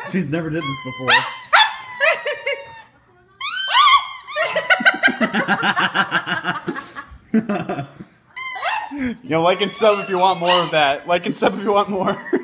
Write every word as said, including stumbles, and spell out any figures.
She's never did this before. You know, like and sub if you want more of that. Like and sub if you want more.